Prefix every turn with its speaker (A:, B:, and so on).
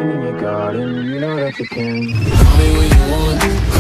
A: in your garden, you know that you can. Call me when you want,